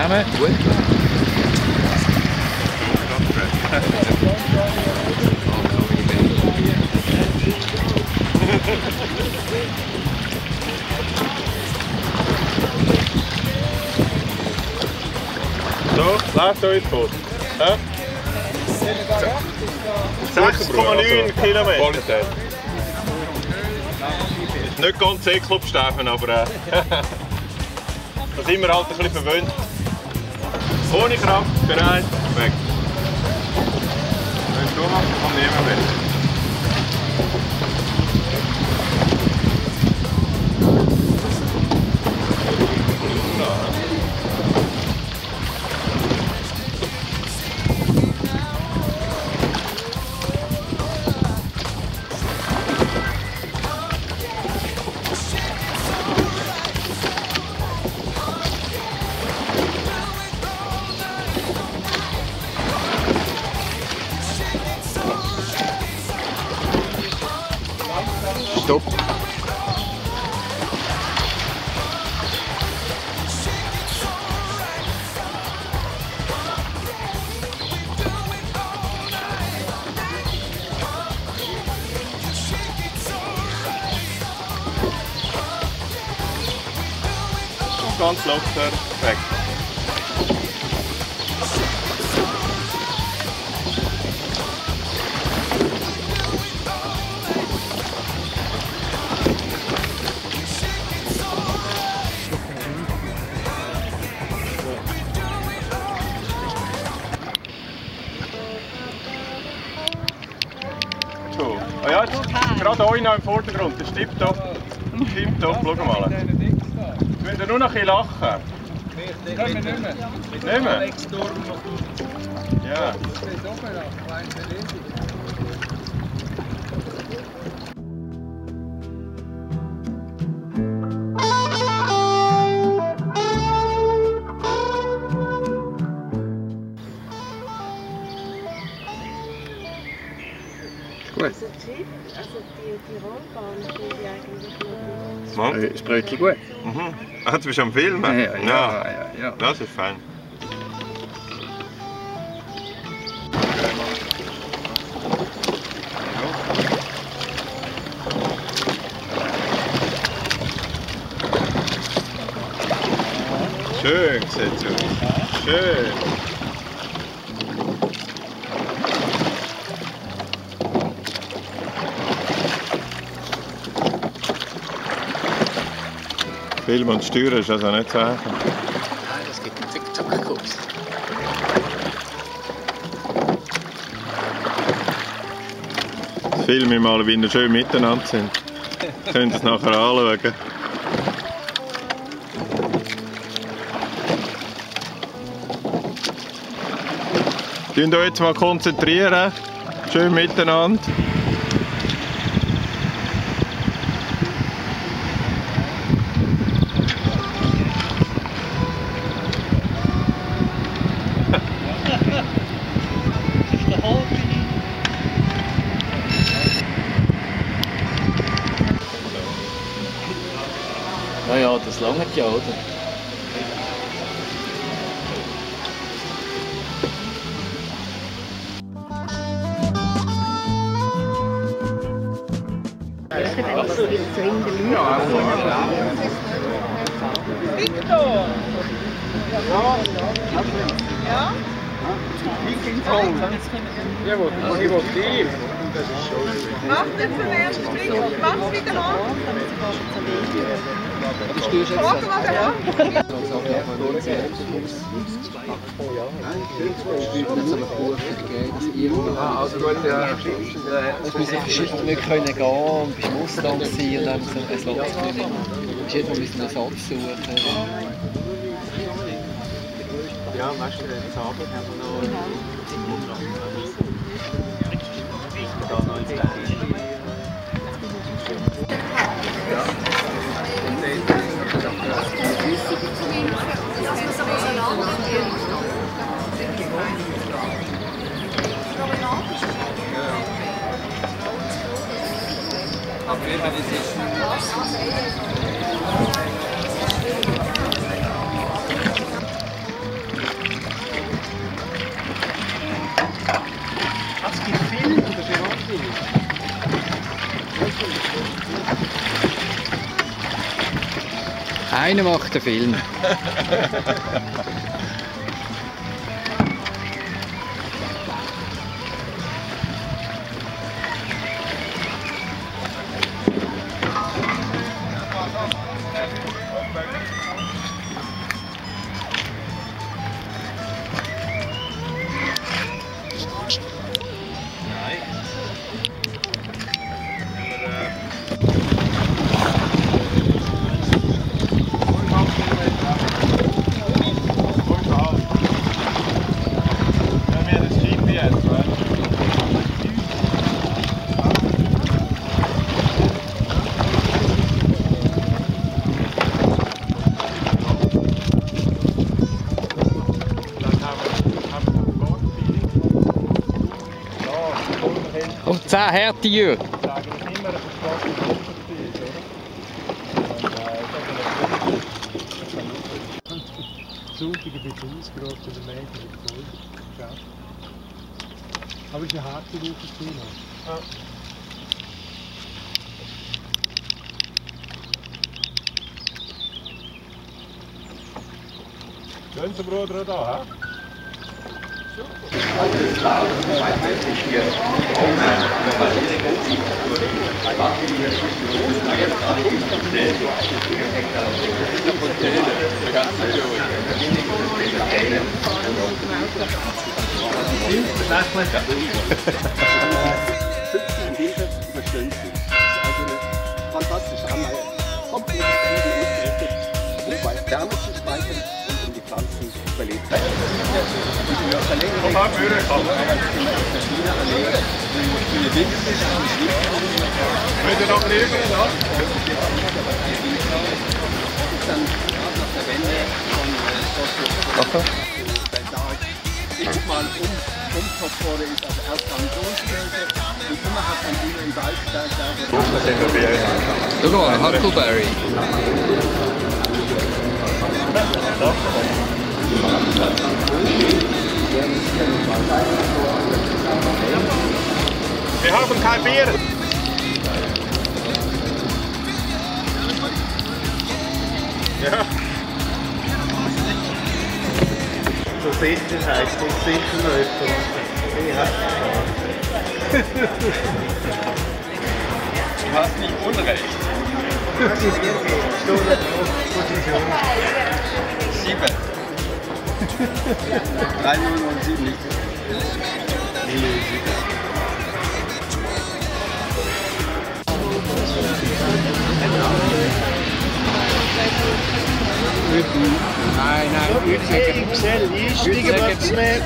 zusammen. Gut. So, läuft euch Boot. 6,9 Kilometer. Qualität. Nicht ganz C-Club-Stefan, aber da sind wir halt ein bisschen verwöhnt. Ohne Kraft, bereit, weg. Wenn du machst, kann niemand weg. Stopp. Ganz locker, weg. So. Oh ja, jetzt, gerade euch noch im Vordergrund, das stimmt doch. Stimmt doch, schau mal. Jetzt müsst ihr nur noch ein bisschen lachen. Nicht mehr. Nicht mehr? Ja. Gut. Also die Tirolbahn finde ich eigentlich noch Spröckchen gut. Mhm. Ah, du bist am Filmen? Ja. Das ist fein. Schön sieht es aus. Schön. Film und Steuern ist also nicht zu sagen. Nein, das gibt einen Zickzackkurs. Filme mal, wie wir schön miteinander sind. Könnt ihr es nachher anschauen. Könnt ihr euch jetzt mal konzentrieren. Schön miteinander. Ja, das langt ja, oder? Victor! Ja? Ich will dir. Mach den für den ersten Blick. Mach's wieder an. Frag mal wer an. Also gut, ja. Wir können gehen und beim Ausland sein und dann so ein Slot nehmen. Wir müssen einen Satz suchen. Ja, weißt du, jetzt Abend haben wir noch aber eben, das ist Einer macht den Film. Und 10 Härte, Jürg. Sonntag ein bisschen ausgerollt oder mehr voll. Ja. Aber es ist eine harte Woche gewesen. Ja. Schönster Bruder da, hä? Fantastisch. Haben wir komplett ausgerichtet, um Wärme zu speichern und um die Pflanzen zu überleben. Komm mal, Bühne, komm. Wollt ihr noch rüber, ja? Dann gerade nach der Wende von ich guck mal, Umtopfrohre ist also erst Garnisonskäse und immer hat man immer im Waldberg da. Schau mal, Huckleberry. Wir haben kein Bier. Ja. Zur Sicherheit, nicht sicher noch etwas. Du hast nicht Unrecht. Das ist Position. 7. 3007 nicht. Nein, XL, einsteigen macht's mehr.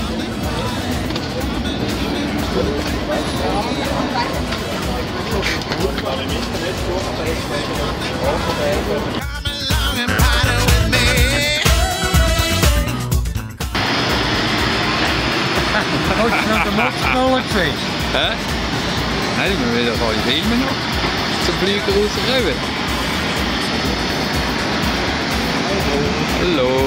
Hast du noch den Motzknoller gesehen? Hä? Nein, wir wieder alle filmen noch. Zum Flieger rauskommen. Hallo.